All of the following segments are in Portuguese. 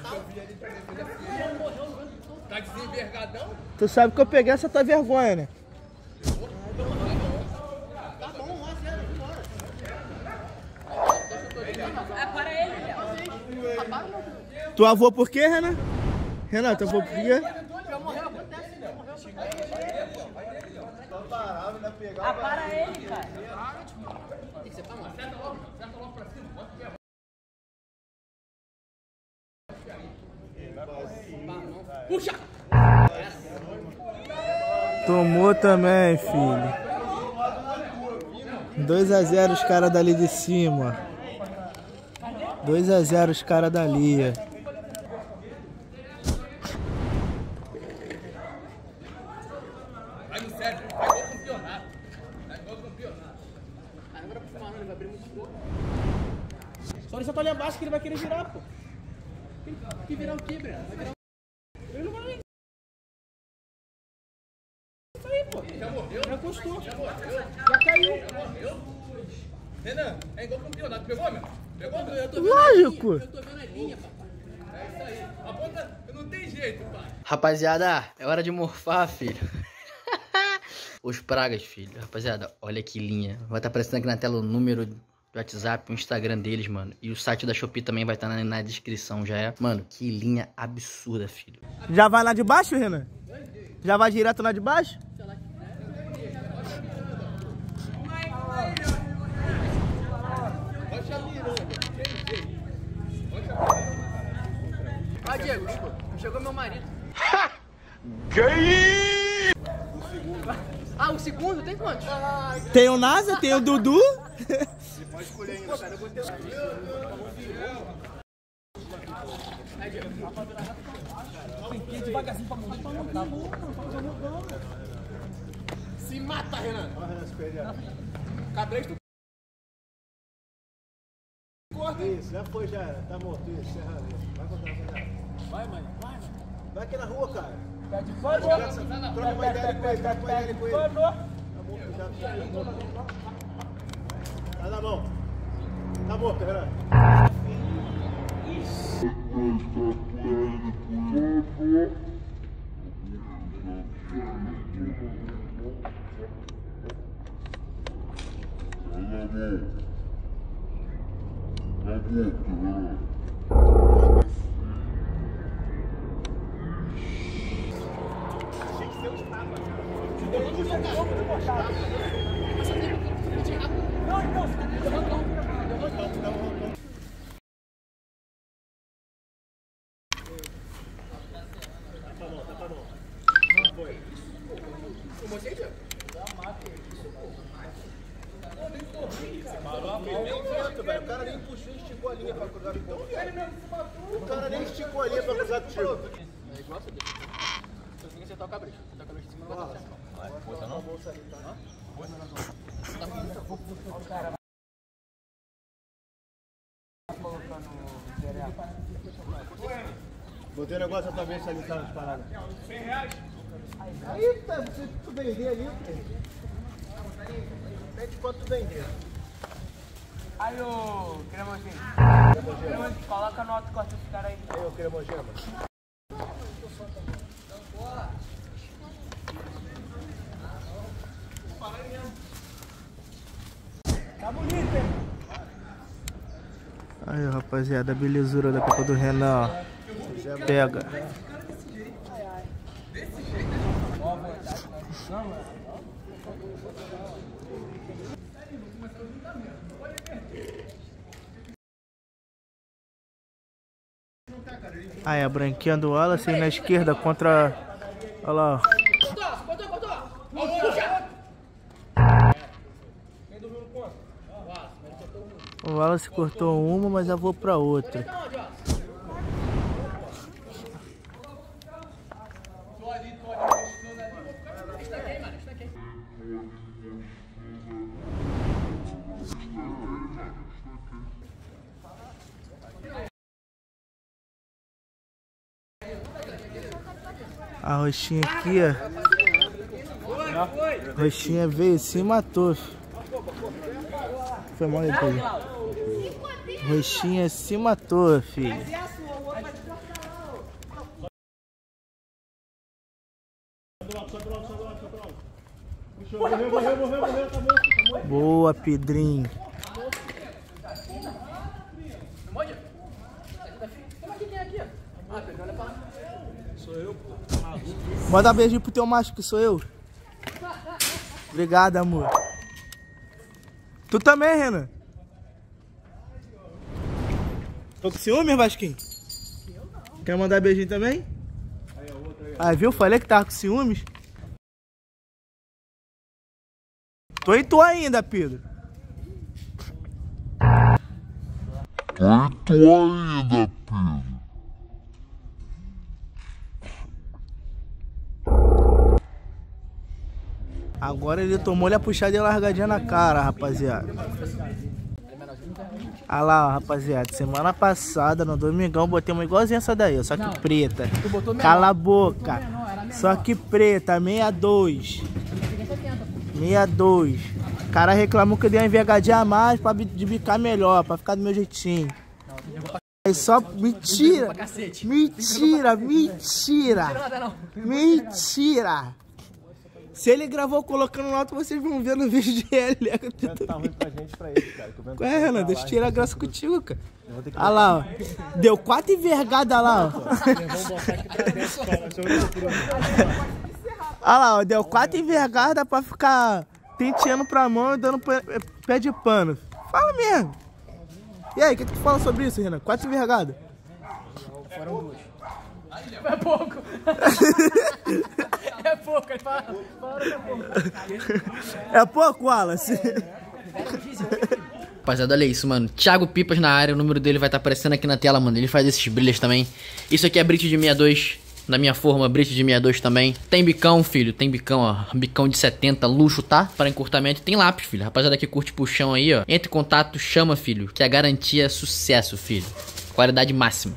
Tá desenvergadão? Tu sabe que eu peguei essa tua vergonha, né? Tá bom, 1-0, vambora. Para ele, Léo. Tu avô por quê, Renan? Renan, tu avô por quê? Já morreu, acontece, né? Morreu. Para ele, cara. Tem que ser pra mais. Acerta logo pra cima. Puxa! Tomou também, filho. 2-0 os caras dali de cima. 2-0 os caras dali. Vai no sério, vai igual campeonato. Vai igual campeonato. Agora pro Marano, ele vai abrir muito gol. Só ele só tá ali abaixo que ele vai querer virar, pô. Que virar o quê, Breno? Vai virar o... Ele não vai. Isso aí, pô. Já morreu? Já encostou. Já morreu? Já caiu. Já morreu? Renan, é igual campeonato. Pegou, meu? Pegou, meu? Eu tô vendo Lógico. Eu tô vendo a linha, papai. É isso aí. A ponta não tem jeito, pai. Rapaziada, é hora de morfar, filho. Os pragas, filho. Rapaziada, olha que linha. Vai estar aparecendo aqui na tela o número do WhatsApp, o Instagram deles, mano. E o site da Shopee também vai estar na descrição, já é. Mano, que linha absurda, filho. Já vai lá de baixo, Renan? Já vai direto lá de baixo? Vai, Diego, chegou meu marido. Gay! Ah, o segundo? Tem quantos? Tem o NASA, tem o Dudu. Pode escolher ainda, cara. Eu vou ter... Devagarzinho pra montar. Se mata, Renan. Cabrei, tu... Corta. Isso, já foi, já era. Tá morto, isso. Vai contar, vai. Vai, mãe. Vai. Vai aqui na rua, cara. Tá de fora. Troca uma ideia com ele, troca uma ideia com ele. Tá morto já. Tá na mão. Tá morto, Renan. O cara nem puxou e esticou a linha pra cruzar com o teu. O cara nem esticou a linha pra cruzar com o teu. É igual você deixa. Você tem que acertar o cabresto. Acertar o cabresto em cima não vai dar certo. Força não? Força não. Botei o negócio na tua vez ali, tá nas paradas. R$100. Aí, tá, você tu vender ali, pede quanto tu vender. Aí, ô, Cremosinho. Cremosinho, coloca no alto e corta esse cara aí. Aí, ô Cremogema. Tá bonito, hein? Aí, rapaziada, a belezura da Copa do Renan, ó. Pega. Aí, a branquinha do Wallace aí na esquerda contra... Olha lá, ó. O Wallace cortou uma, mas eu vou pra outra. A roxinha aqui, ó. A roxinha veio e se matou. Foi mal depois. Roxinha se matou, filho. Morreu, tá morto. Boa, Pedrinho. Manda um beijinho pro teu macho, que sou eu. Obrigado, amor. Tu também, Renan. Tô com ciúme, Vasquinho? Quer mandar beijinho também? Ah, viu? Falei que tava com ciúmes. Tô em tu ainda, Pedro. Agora ele tomou-lhe a puxada e a largadinha na cara, rapaziada. Olha lá, ó, rapaziada. Semana passada, no domingão, botei uma igualzinha essa daí, ó, só que preta. Cala a boca. Só que preta, 62. 62. O cara reclamou que eu dei uma envergadinha a mais pra de bicar melhor, pra ficar do meu jeitinho. É só mentira. Mentira, mentira. Mentira. Se ele gravou colocando no alto, vocês vão ver no vídeo de ele. Tá ruim pra gente, pra ele, cara. Ué, Renan, deixa eu tirar a graça contigo, cara. Olha lá, ó. Deu 4 envergadas lá, ó. Olha lá, ó. Deu 4 envergadas pra ficar penteando pra mão e dando pé de pano. Fala mesmo. E aí, o que tu fala sobre isso, Renan? 4 envergadas? Foram 2. É pouco. É pouco, ele fala que é pouco. É pouco, Wallace? Rapaziada, olha isso, mano. Thiago Pipas na área, o número dele vai estar aparecendo aqui na tela, mano. Ele faz esses brilhos também. Isso aqui é Brit de 62. Na minha forma, Brit de 62 também. Tem bicão, filho. Tem bicão, ó. Bicão de 70, luxo, tá? Para encurtamento. Tem lápis, filho. Rapaziada que curte puxão aí, ó. Entre em contato, chama, filho. Que a garantia é sucesso, filho. Qualidade máxima.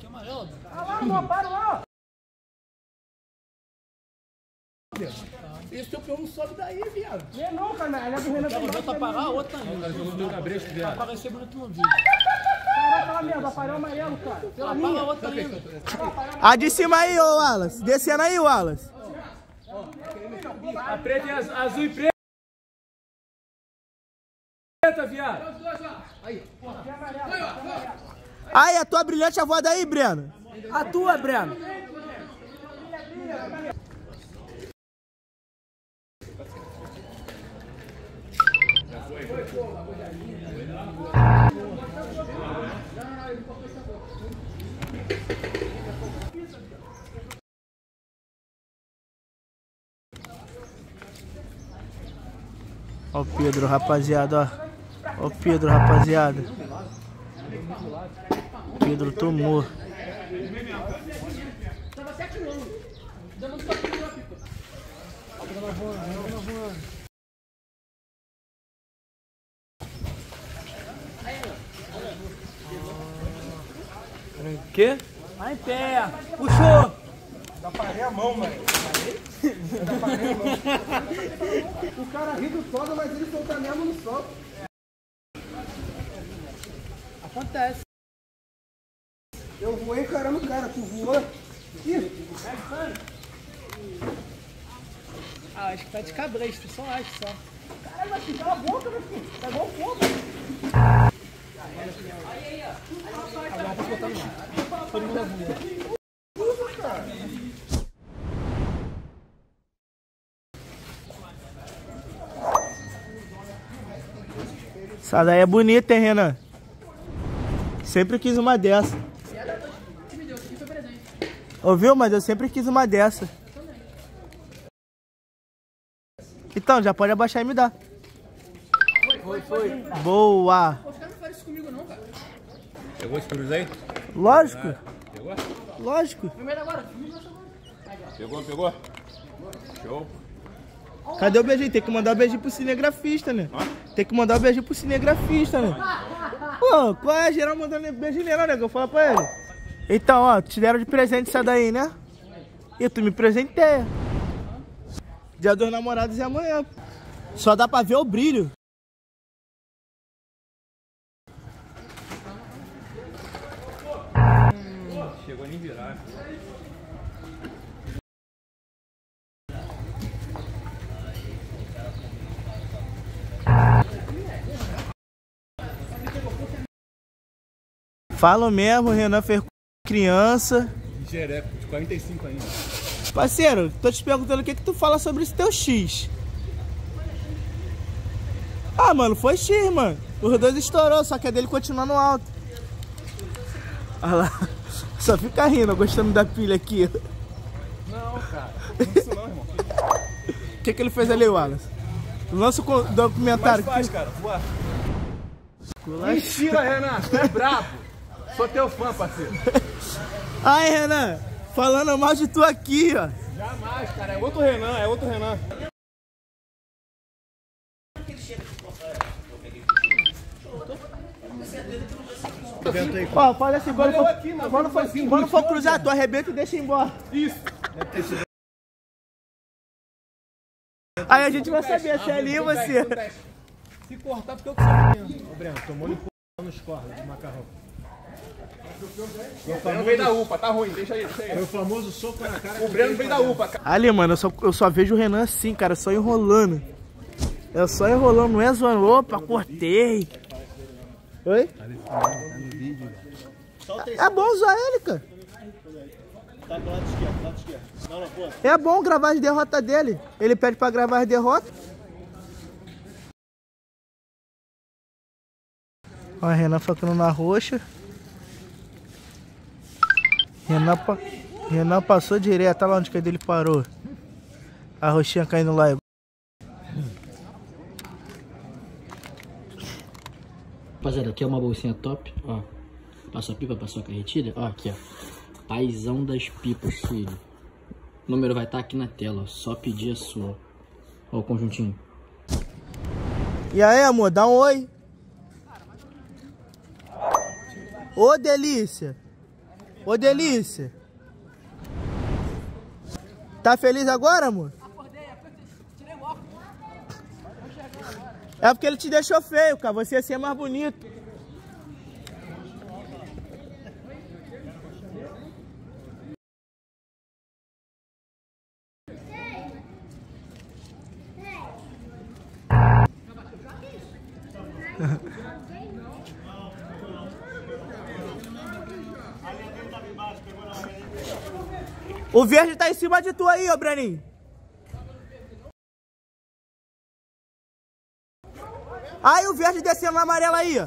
Esse teu peão não sobe daí, viado. Não, cara, ele é do Renan. Já tá pagar a outra ainda. Apaga esse bonito no vídeo. Caraca, lá mesmo, aparelho amarelo, cara. Apaga a outra ainda. A de cima aí, ô Wallace. Descendo aí, Wallace. A preta e azul e preta. Preta, viado. Aí, a tua brilhante avoada aí, Breno. A tua, Breno. Ó o Pedro, rapaziada, ó. Ó o Pedro, rapaziada. Pedro tomou. O quê? Vai em pé. Puxou. Já parei a mão, mano. Já parei a mão. O cara ri do soda, mas ele solta mesmo no sol. Acontece. Eu voei encarando o cara, tu voou. Ih, Ah, acho que tá de cabresto, só acho só. caralho, vai ficar a boca, meu filho. Tá igual fogo. Agora tá botando lá. Todo mundo avulha. Essa daí é bonita, hein, Renan? Sempre quis uma dessa. Ouviu? Mas eu sempre quis uma dessa. Então, já pode abaixar e me dar. Foi. Boa! Pô, os caras não fazem isso comigo não, cara. Pegou esse cruz aí? Lógico. Pegou? Lógico. Primeiro agora. Pegou? Show. Cadê o beijinho? Tem que mandar o beijinho pro cinegrafista, né? Tem que mandar o beijinho pro cinegrafista, né? Pô, qual é? Geral mandando beijinho nela, né? Que eu falo pra ele. Então, ó, te deram de presente essa daí, né? E tu me presenteia. Dia dos namorados é amanhã. Só dá pra ver o brilho. Chegou a nem virar. Falo mesmo, o Renan fez criança. Jereco, de 45 ainda. Parceiro, tô te perguntando o que tu fala sobre esse teu X. Ah, mano, foi X, mano. Os dois estourou, só que a dele continua no alto. Olha lá. Só fica rindo, gostando da pilha aqui. Não, cara. Não isso não, irmão. O que ele fez ali, Wallace? Lança o documentário. Mas faz, cara. Boa. Mentira, Renan. Tu é brabo. Sou teu fã, parceiro. Ai, Renan. Falando mal de tu aqui, ó. Jamais, cara. É outro Renan, é outro Renan. Ó, fala assim, quando for cruzar, tu arrebenta e deixa ir embora. Isso. Aí a gente vai saber se é ali ou você. Se cortar, porque eu que sou menino. Ô, Breno, tomou nos cornos de macarrão. O Breno veio da UPA, tá ruim, deixa aí. Foi o famoso soco na cara. O Breno veio da UPA, cara. Ali, mano, eu só vejo o Renan assim, cara, só enrolando. É só enrolando, não é zoando. Opa, cortei. Oi? É bom usar ele, cara. Tá do lado esquerdo, do lado esquerdo. Não, pô. É bom gravar as derrotas dele. Ele pede pra gravar as derrotas. Ó, a Renan focando na roxa. Renan passou direto, olha lá onde que dele parou. A roxinha caindo lá. Rapaziada, aqui é uma bolsinha top, ó. Passou a pipa, passou a carretilha, ó, aqui, ó. Paizão das pipas, filho. O número vai estar aqui na tela, ó. Só pedir a sua. Ó o conjuntinho. E aí, amor, dá um oi. Ô, delícia. Ô, delícia. Tá feliz agora, amor? Acordei, tirei o óculos. É porque ele te deixou feio, cara. Você ia ser mais bonito. O verde tá em cima de tu aí, ô Breninho. Aí o verde descendo na amarela aí, ó.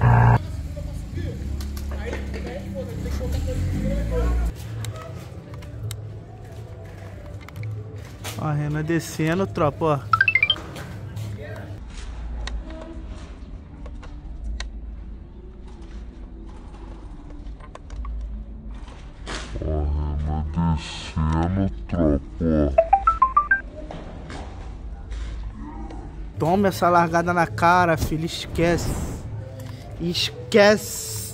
Ó, a Renan descendo, tropa, ó. Descendo, tropa. Toma essa largada na cara, filho. Esquece. Esquece.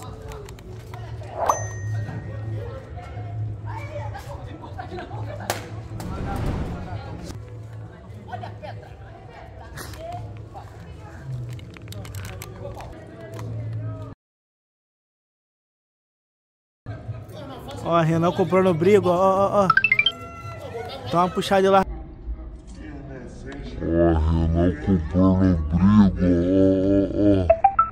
Ó, a Renan comprando brigo, ó. Toma uma puxada de lá. Ó, Renan comprando briga,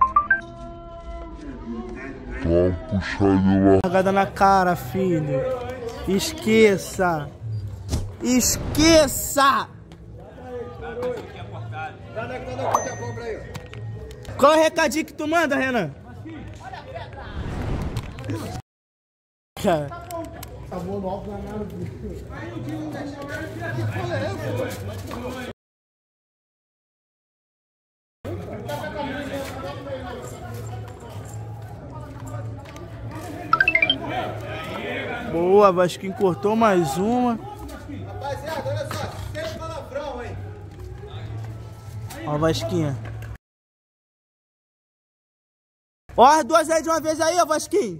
Dá uma puxada lá. Largada na cara, filho. Esqueça. Esqueça. Qual é o recadinho que tu manda, Renan? Cara. Boa, Vasquinho cortou mais uma. Rapaziada, olha só, sempre palavrão, hein? Ó, Vasquinha. Ó, as duas aí de uma vez aí, ó, Vasquinho.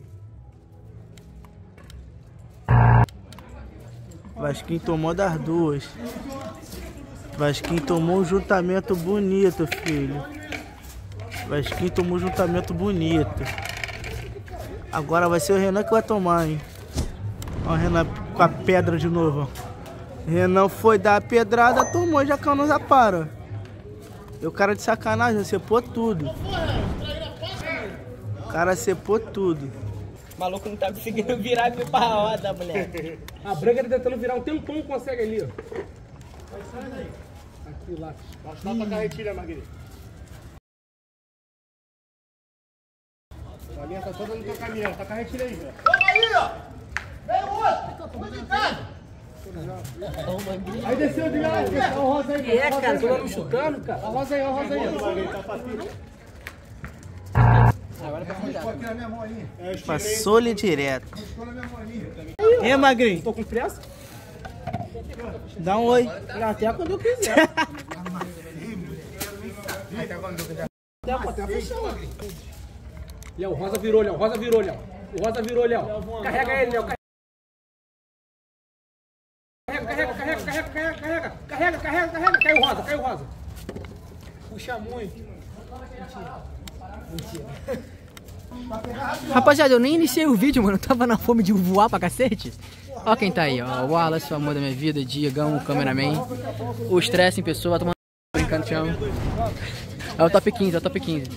Vasquinho tomou das duas. Vasquinho tomou um juntamento bonito, filho. Vasquinho tomou um juntamento bonito. Agora vai ser o Renan que vai tomar, hein. Ó, o Renan com a pedra de novo, ó. Renan foi dar a pedrada, tomou, já que eu não para. E o cara de sacanagem, você pôs tudo. cara cepou tudo. O maluco não tá conseguindo virar e pra roda, moleque. A branca tá tentando virar um tempão, consegue ali, ó. Sai daí. Aqui, lá. Mostra pra carretilha, Marguerite. A linha tá toda no teu caminho, tá carretilha aí, velho. Toma aí, ó! Vem o outro! Onde tá? Aí desceu de lá, ó o rosa aí. Que é, cara? Tô me chutando, cara. Ó o rosa aí, ó o rosa aí. Passou-lhe direto. E aí, Magrinho? Tô com pressa? Dá um oi. Até quando eu quiser. Até fechar, Magrinho. Léo, o rosa virou, Léo. O rosa virou, Léo. O rosa virou, Léo. Carrega ele, Léo. Carrega. Caiu o rosa. Puxa muito. Mentira. Rapaziada, eu nem iniciei o vídeo, mano. Eu tava na fome de voar pra cacete. Ó quem tá aí, ó. O Wallace, o amor da minha vida. Diegão, o cameraman. O Stress em pessoa. Tomando brincando, te amo. É o top 15, é o top 15.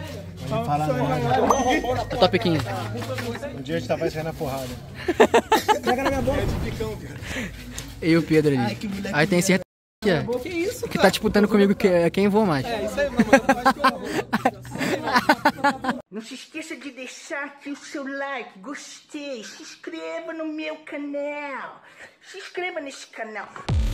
É o top 15. Um dia a gente tava saindo na porrada. Pega na minha boca. E o Pedro ali. Aí tem esse aqui, ó. Que isso, Que tá disputando comigo quem voa mais. É isso aí, mano. Eu acho que eu vou. Não se esqueça de deixar aqui o seu like, gostei, se inscreva no meu canal, se inscreva nesse canal.